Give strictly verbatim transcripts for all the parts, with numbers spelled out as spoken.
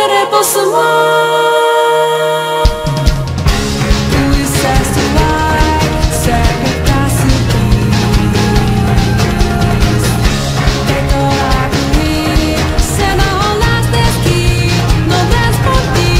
tere på sommar. Du says to life, säkert kassi kiis. Teko akui, sena on lähteski, no transporti.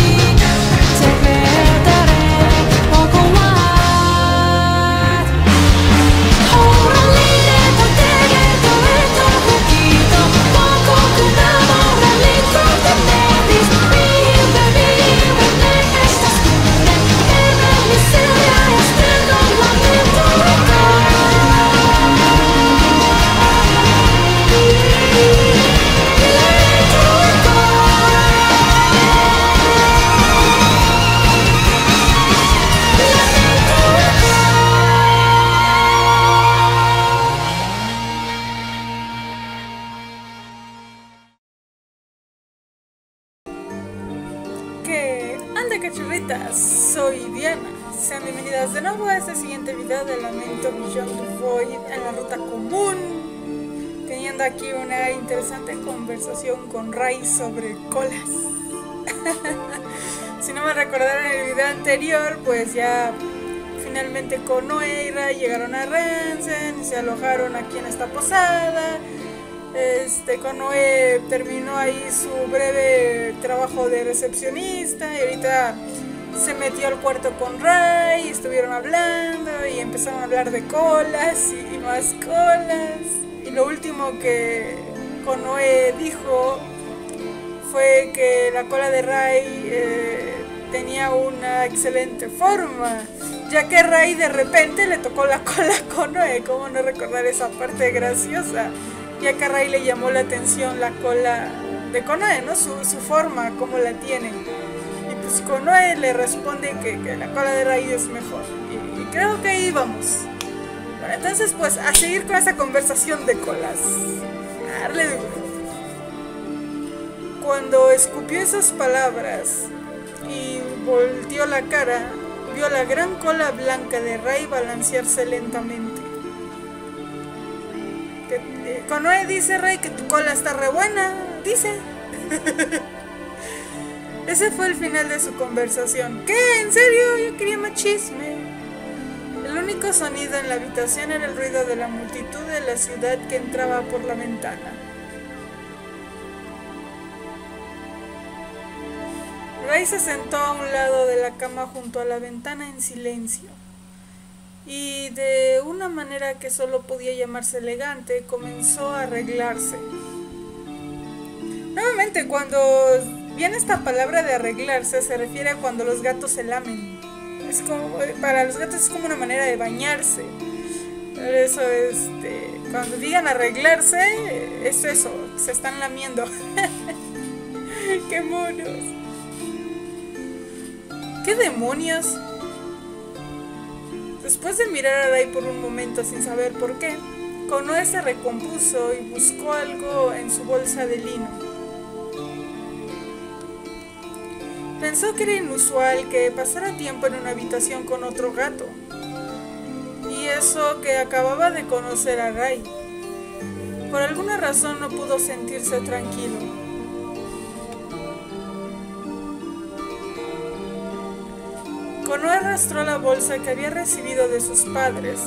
Sekretäre, onko laat? Orallinen on tegeto, eto hukito, onko kuna morallit kohta netis. Viime viime näkestä skune, emällisiä ja sitten ollaan mentorikaan. ¿Qué anda, cachorritas? Soy Diana. Sean bienvenidas de nuevo a este siguiente video de Lamento Beyond the Void en la ruta común. Teniendo aquí una interesante conversación con Rai sobre colas. Si no me recordaron en el video anterior, pues ya finalmente Konoe y Rai llegaron a Rensen y se alojaron aquí en esta posada. Este, Konoe terminó ahí su breve trabajo de recepcionista y ahorita se metió al cuarto con Rai y estuvieron hablando y empezaron a hablar de colas y, y más colas. Y lo último que Konoe dijo fue que la cola de Rai eh, tenía una excelente forma, ya que Rai de repente le tocó la cola a Konoe. ¿Cómo no recordar esa parte graciosa? Ya que a Rai le llamó la atención la cola de Konoe, ¿no? Su, su forma, cómo la tiene. Y pues Konoe le responde que, que la cola de Rai es mejor. Y, y creo que ahí vamos. Bueno, entonces pues a seguir con esa conversación de colas. A darle duro. Cuando escupió esas palabras y volteó la cara, vio la gran cola blanca de Rai balancearse lentamente. Konoe dice, Rai, que tu cola está re buena, dice. Ese fue el final de su conversación. ¿Qué? ¿En serio? Yo quería más chisme. El único sonido en la habitación era el ruido de la multitud de la ciudad que entraba por la ventana. Rai se sentó a un lado de la cama junto a la ventana en silencio. Y de una manera que solo podía llamarse elegante, comenzó a arreglarse. Nuevamente, cuando viene esta palabra de arreglarse, se refiere a cuando los gatos se lamen. Es como, para los gatos es como una manera de bañarse. Por eso, este, cuando digan arreglarse, es eso, se están lamiendo. ¡Qué monos! ¿Qué demonios? Después de mirar a Rai por un momento sin saber por qué, Konoe se recompuso y buscó algo en su bolsa de lino. Pensó que era inusual que pasara tiempo en una habitación con otro gato. Y eso que acababa de conocer a Rai. Por alguna razón no pudo sentirse tranquilo. Konoe arrastró la bolsa que había recibido de sus padres.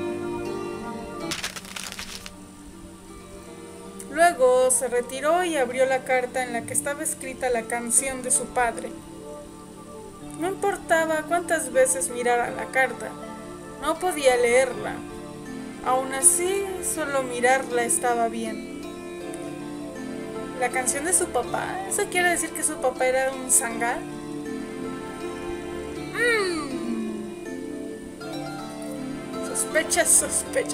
Luego se retiró y abrió la carta en la que estaba escrita la canción de su padre. No importaba cuántas veces mirara la carta, no podía leerla. Aún así, solo mirarla estaba bien. ¿La canción de su papá? ¿Eso quiere decir que su papá era un zanga? Sospechas, sospechas.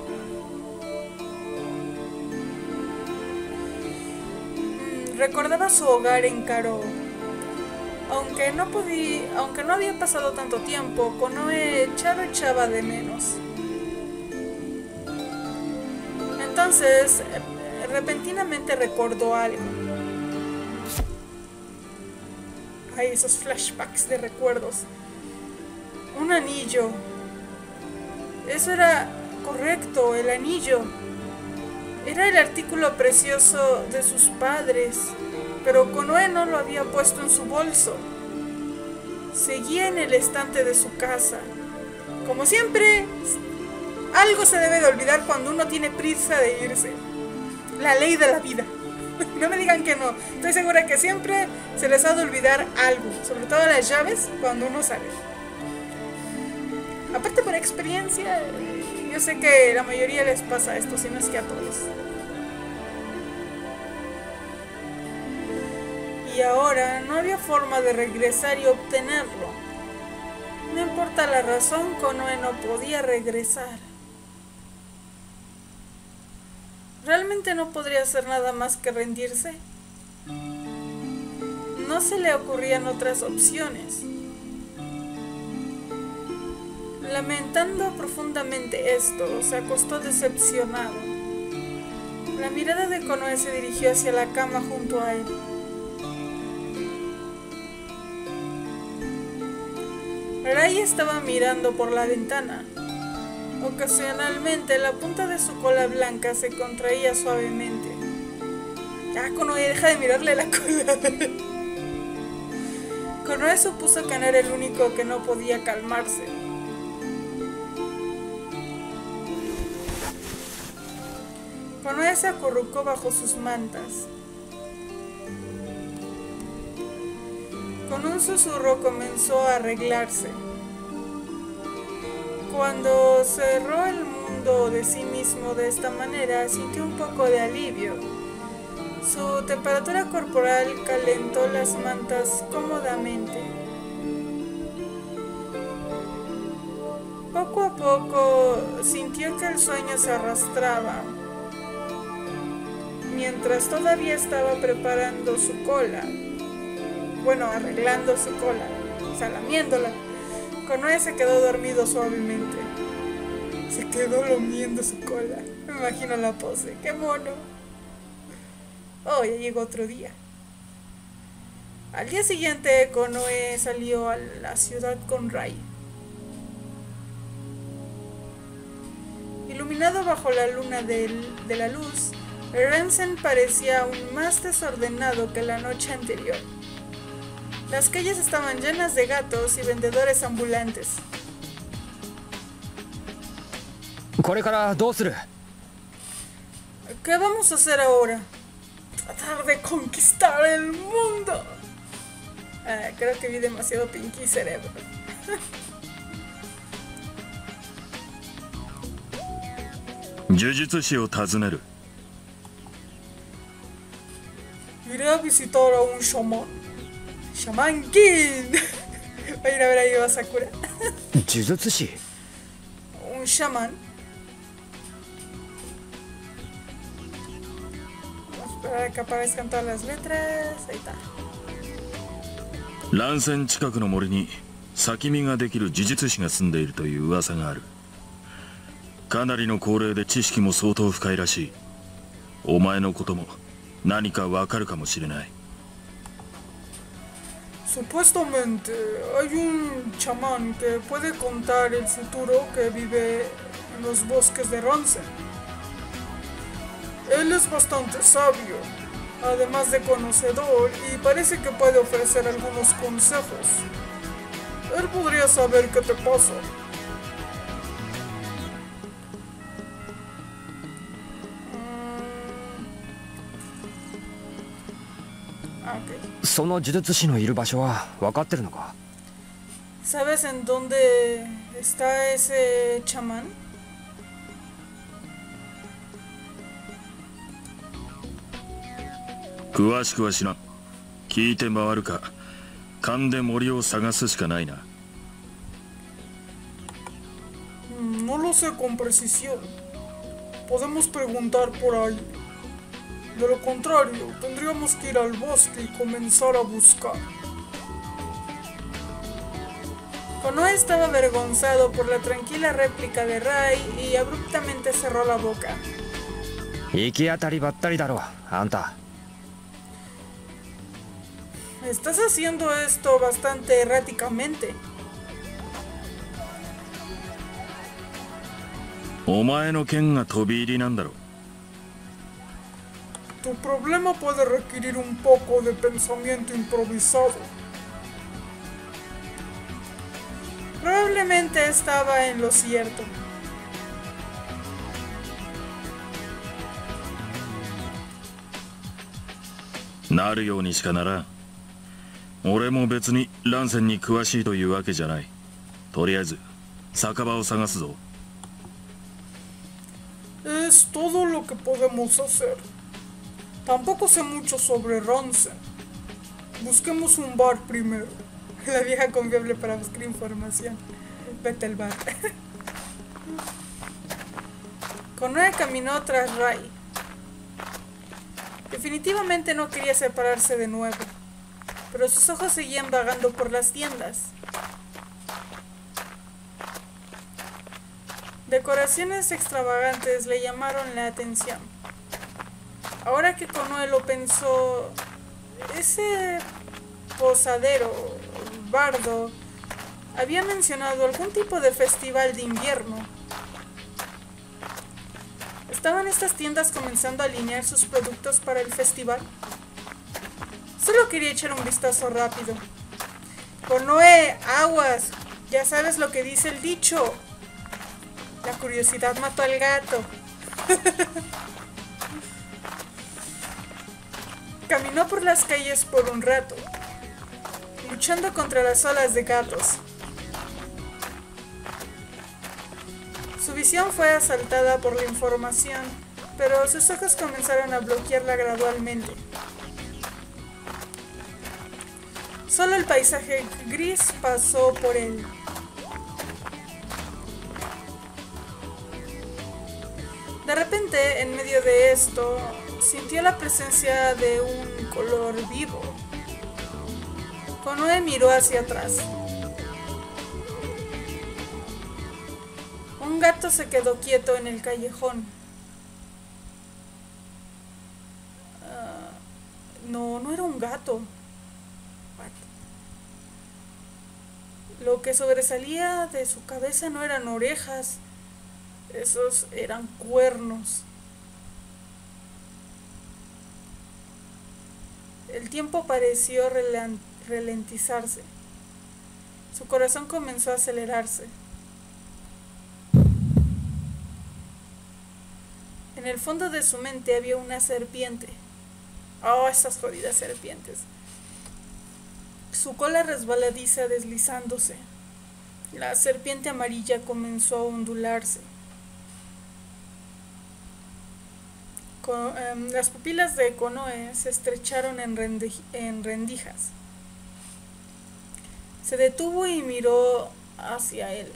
Mm, recordaba su hogar en Karo. Aunque no podía, aunque no había pasado tanto tiempo, Konoe ya lo echaba de menos. Entonces, repentinamente recordó algo. Ay, esos flashbacks de recuerdos. Un anillo. Eso era correcto, el anillo. Era el artículo precioso de sus padres. pero Konoe no lo había puesto en su bolso. Seguía en el estante de su casa. Como siempre, algo se debe de olvidar cuando uno tiene prisa de irse. La ley de la vida. No me digan que no. Estoy segura que siempre se les ha de olvidar algo, sobre todo las llaves, cuando uno sale. Aparte, por experiencia, yo sé que la mayoría les pasa esto, si no es que a todos. Y ahora no había forma de regresar y obtenerlo. No importa la razón, Konoe no podía regresar. ¿Realmente no podría hacer nada más que rendirse? No se le ocurrían otras opciones. Lamentando profundamente esto, se acostó decepcionado. La mirada de Konoe se dirigió hacia la cama junto a él. Rai estaba mirando por la ventana. Ocasionalmente la punta de su cola blanca se contraía suavemente. Ya, Konoe, deja de mirarle la cola. Konoe supuso que no era el único que no podía calmarse. Konoe se acurrucó bajo sus mantas. Con un susurro comenzó a arreglarse. Cuando cerró el mundo de sí mismo de esta manera, sintió un poco de alivio. Su temperatura corporal calentó las mantas cómodamente. Poco a poco sintió que el sueño se arrastraba. Mientras todavía estaba preparando su cola, bueno, arreglando su cola, o sea, lamiéndola, Konoe se quedó dormido suavemente. Se quedó lamiendo su cola. Me imagino la pose. ¡Qué mono! Oh, ya llegó otro día. Al día siguiente, Konoe salió a la ciudad con Rai. Iluminado bajo la luna del, de la luz, Rensen parecía aún más desordenado que la noche anterior. Las calles estaban llenas de gatos y vendedores ambulantes. ¿Qué vamos a hacer ahora? Tratar de conquistar el mundo. Ah, creo que vi demasiado Pinky Cerebro. Iré a visitar a un shaman. Shaman King. Voy a ir a ver ahí a Sakura. ¿Jujutsushi? Un shaman. Vamos a esperar a que aparezcan todas las letras. Ahí está. 乱線近くの森に咲き実ができる呪術師が住んでいるという噂がある。かなりの高齢で知識も相当深いらしい。お前のことも何かわかるかもしれない。 Supuestamente hay un chamán que puede contar el futuro que vive en los bosques de Ronsen. Él es bastante sabio, además de conocedor, y parece que puede ofrecer algunos consejos. Él podría saber qué te pasa. Ah, ok. その呪術師のいる場所は分かってるのか？ ¿Sabes en dónde está ese chamán? 詳しくは知らん。聞いて回るか、勘で森を探すしかないな。 No lo sé con precisión. Podemos preguntar por ahí. De lo contrario, tendríamos que ir al bosque y comenzar a buscar. Konoe estaba avergonzado por la tranquila réplica de Rai y abruptamente cerró la boca. 行き当たりばったりだろ、あんた。 Estás haciendo esto bastante erráticamente. お前の剣が飛び入りなんだろ。 Tu problema puede requerir un poco de pensamiento improvisado. Probablemente estaba en lo cierto. Naるようにしかならん。俺も別に乱戦に詳しいというわけじゃない。とりあえず酒場を探すぞ。 Es todo lo que podemos hacer. Tampoco sé mucho sobre Ransen. Busquemos un bar primero. La vieja confiable para buscar información. Vete al bar. Konoe caminó tras Rai. Definitivamente no quería separarse de nuevo, pero sus ojos seguían vagando por las tiendas. Decoraciones extravagantes le llamaron la atención. Ahora que Konoe lo pensó, ese posadero, bardo, había mencionado algún tipo de festival de invierno. ¿Estaban estas tiendas comenzando a alinear sus productos para el festival? Solo quería echar un vistazo rápido. Konoe, aguas, ya sabes lo que dice el dicho. La curiosidad mató al gato. Caminó por las calles por un rato, luchando contra las olas de gatos. Su visión fue asaltada por la información, pero sus ojos comenzaron a bloquearla gradualmente. Solo el paisaje gris pasó por él. De repente, en medio de esto, sintió la presencia de un color vivo. Konoe miró hacia atrás. Un gato se quedó quieto en el callejón. Uh, no, no era un gato. What? Lo que sobresalía de su cabeza no eran orejas. Esos eran cuernos. El tiempo pareció ralentizarse. Su corazón comenzó a acelerarse. En el fondo de su mente había una serpiente. Oh, esas jodidas serpientes. Su cola resbaladiza deslizándose. La serpiente amarilla comenzó a ondularse. Con, um, las pupilas de Konoe se estrecharon en, rendi en rendijas. Se detuvo y miró hacia él.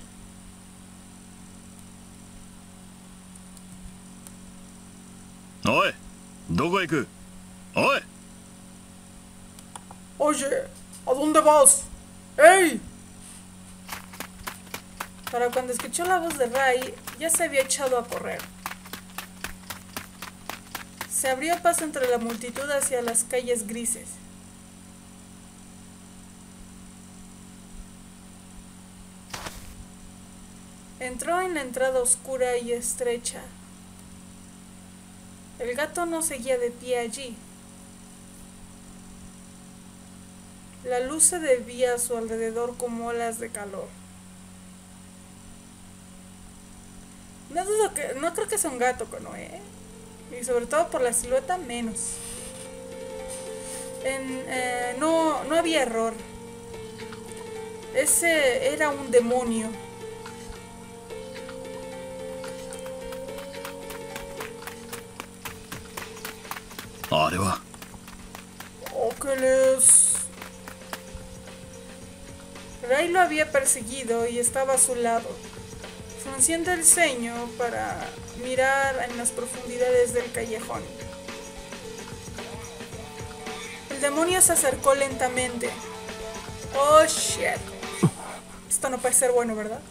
Oye, ¿dónde vas? Oye. Oye, ¿a dónde vas? ¡Ey! Para cuando escuchó la voz de Rai, ya se había echado a correr. Se abrió paso entre la multitud hacia las calles grises. Entró en la entrada oscura y estrecha. El gato no seguía de pie allí. La luz se debía a su alrededor como olas de calor. No dudo que, no creo que sea un gato, Konoe, ¿eh? Y sobre todo por la silueta, menos. En, eh, no, no había error. Ese era un demonio. ¿Areva? Óculos. Rai lo había perseguido y estaba a su lado, frunciendo el ceño para mirar en las profundidades del callejón. El demonio se acercó lentamente. Oh shit. Esto no puede ser bueno, ¿verdad?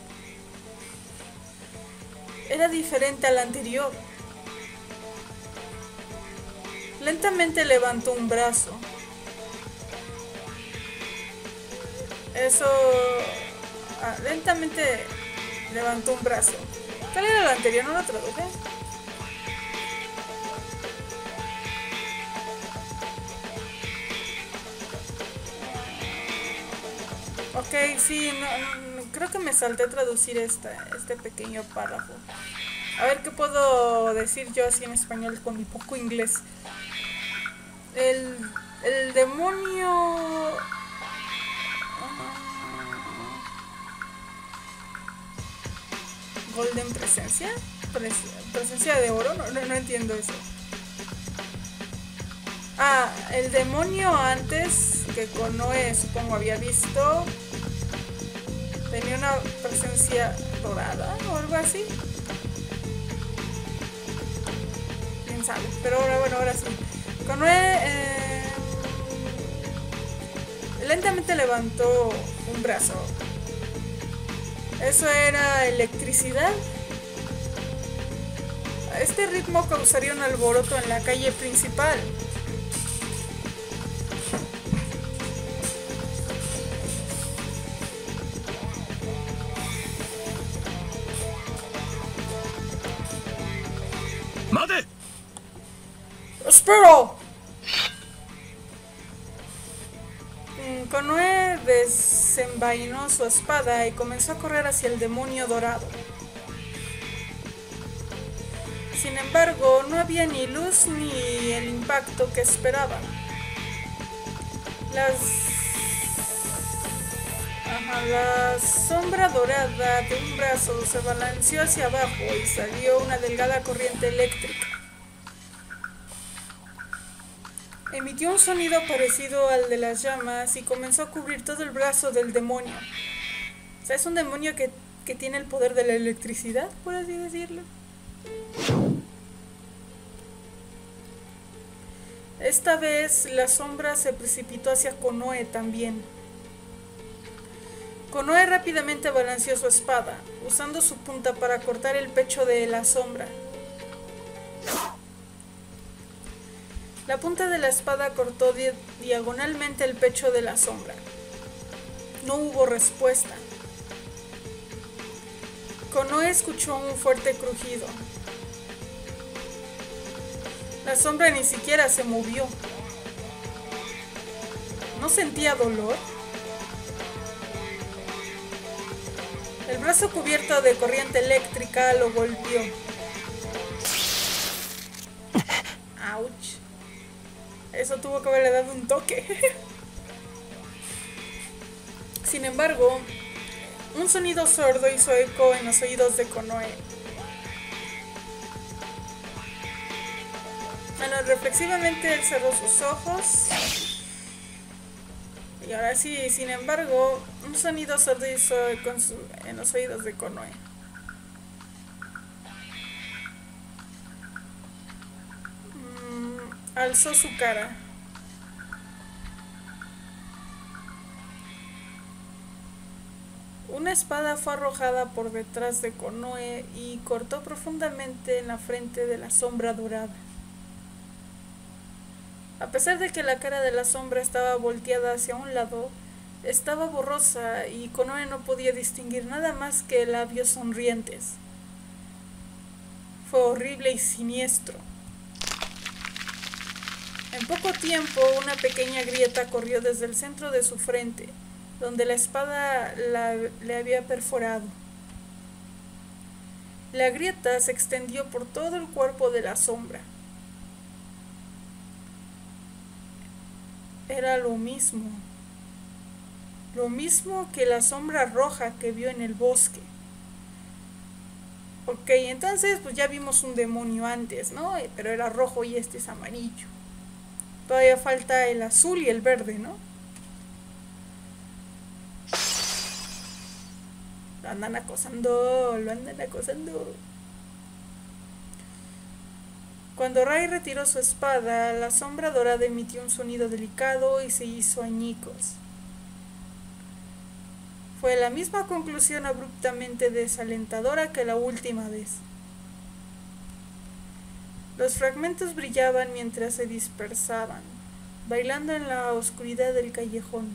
Era diferente al anterior. Lentamente levantó un brazo. Eso... Ah, lentamente levantó un brazo. ¿Cuál era el anterior? ¿No lo traduje? Ok, sí, no, no, creo que me salté traducir esta, este pequeño párrafo. A ver qué puedo decir yo así en español con mi poco inglés. El, el demonio... Golden Presencia. Pres presencia de oro, no, no, no entiendo eso. Ah, el demonio antes que Konoe supongo había visto tenía una presencia dorada o algo así. Quién sabe, pero ahora bueno, ahora sí. Konoe eh, lentamente levantó un brazo. Eso era electricidad. Este ritmo causaría un alboroto en la calle principal. ¡Mate! ¡Espero! Konoe desenvainó su espada y comenzó a correr hacia el demonio dorado. Sin embargo, no había ni luz ni el impacto que esperaba. Las... Ajá, la sombra dorada de un brazo se balanceó hacia abajo y salió una delgada corriente eléctrica. Emitió un sonido parecido al de las llamas y comenzó a cubrir todo el brazo del demonio. O sea, es un demonio que, que tiene el poder de la electricidad, por así decirlo. Esta vez la sombra se precipitó hacia Konoe también. Konoe rápidamente balanceó su espada, usando su punta para cortar el pecho de la sombra. La punta de la espada cortó di diagonalmente el pecho de la sombra. No hubo respuesta. Konoe escuchó un fuerte crujido. La sombra ni siquiera se movió. ¿No sentía dolor? El brazo cubierto de corriente eléctrica lo golpeó. ¡Auch! Eso tuvo que haberle dado un toque. Sin embargo, un sonido sordo hizo eco en los oídos de Konoe. Bueno, reflexivamente él cerró sus ojos. Y ahora sí, sin embargo, un sonido sordo hizo eco en, su, en los oídos de Konoe. Mm, alzó su cara. Una espada fue arrojada por detrás de Konoe y cortó profundamente en la frente de la sombra dorada. A pesar de que la cara de la sombra estaba volteada hacia un lado, estaba borrosa y Konoe no podía distinguir nada más que labios sonrientes. Fue horrible y siniestro. En poco tiempo, una pequeña grieta corrió desde el centro de su frente, donde la espada la, le había perforado. La grieta se extendió por todo el cuerpo de la sombra. Era lo mismo. Lo mismo que la sombra roja que vio en el bosque. Ok, entonces pues ya vimos un demonio antes, ¿no? Pero era rojo y este es amarillo. Todavía falta el azul y el verde, ¿no? Lo andan acosando, lo andan acosando. Cuando Rai retiró su espada, la sombra dorada emitió un sonido delicado y se hizo añicos. Fue la misma conclusión abruptamente desalentadora que la última vez. Los fragmentos brillaban mientras se dispersaban, bailando en la oscuridad del callejón.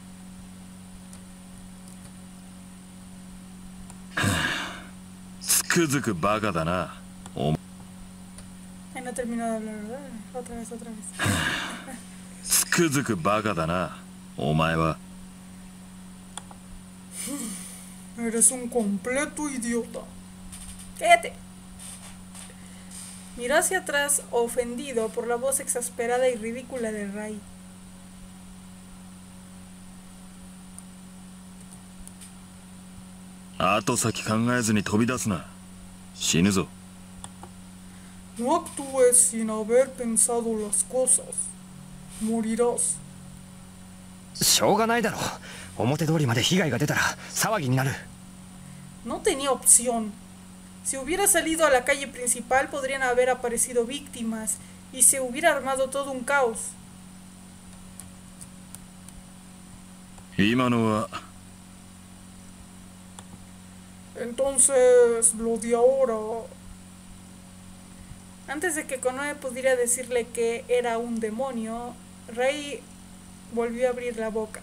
Ay, no terminó de hablar, ¿verdad? Otra vez, otra vez. つくづくバカだな、お前は。 Eres un completo idiota. Cállate. Miró hacia atrás, ofendido por la voz exasperada y ridícula de Rai. 後先考えずに飛び出すな。死ぬぞ。 No actúes sin haber pensado las cosas. Morirás. しょうがないだろ。表通りまで被害が出たら騒ぎになる。 No tenía opción. Si hubiera salido a la calle principal podrían haber aparecido víctimas y se hubiera armado todo un caos. 今のは Entonces, lo de ahora... Antes de que Konoe pudiera decirle que era un demonio, Rei volvió a abrir la boca.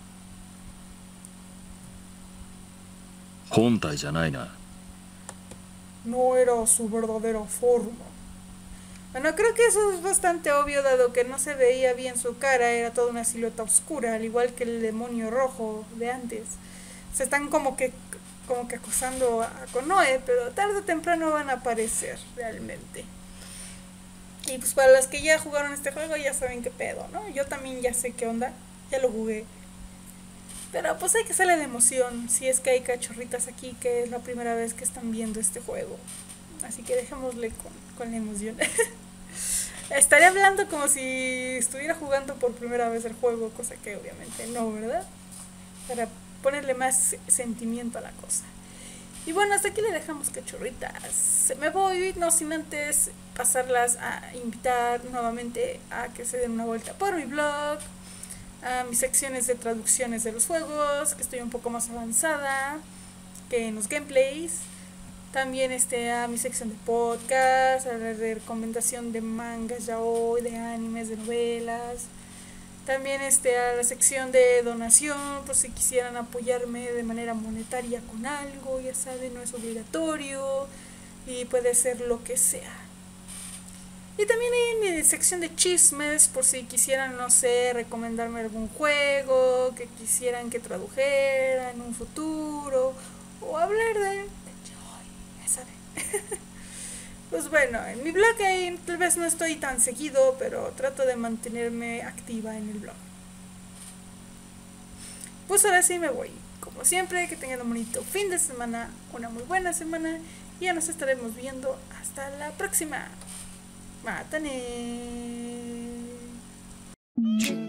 本体じゃないな。 No era su verdadera forma. Bueno, creo que eso es bastante obvio dado que no se veía bien su cara, era toda una silueta oscura, al igual que el demonio rojo de antes. Se están como que como que acosando a Konoe, pero tarde o temprano van a aparecer realmente. Y pues para los que ya jugaron este juego ya saben qué pedo, ¿no? Yo también ya sé qué onda, ya lo jugué. Pero pues hay que hacerle de emoción, si es que hay cachorritas aquí que es la primera vez que están viendo este juego. Así que dejémosle con, con la emoción. Estaré hablando como si estuviera jugando por primera vez el juego, cosa que obviamente no, ¿verdad? Para ponerle más sentimiento a la cosa. Y bueno, hasta aquí le dejamos cachorritas. Me voy, no sin antes pasarlas a invitar nuevamente a que se den una vuelta por mi blog, a mis secciones de traducciones de los juegos, que estoy un poco más avanzada que en los gameplays. También este, a mi sección de podcast, a la de recomendación de mangas yaoi, de animes, de novelas. También este, a la sección de donación, por si quisieran apoyarme de manera monetaria con algo, ya saben, no es obligatorio y puede ser lo que sea. Y también hay mi sección de chismes, por si quisieran, no sé, recomendarme algún juego que quisieran que tradujera en un futuro, o hablar de, de yaoi, ya saben. Pues bueno, en mi blog ahí tal vez no estoy tan seguido, pero trato de mantenerme activa en el blog. Pues ahora sí me voy. Como siempre, que tengan un bonito fin de semana, una muy buena semana, y ya nos estaremos viendo hasta la próxima. Matane.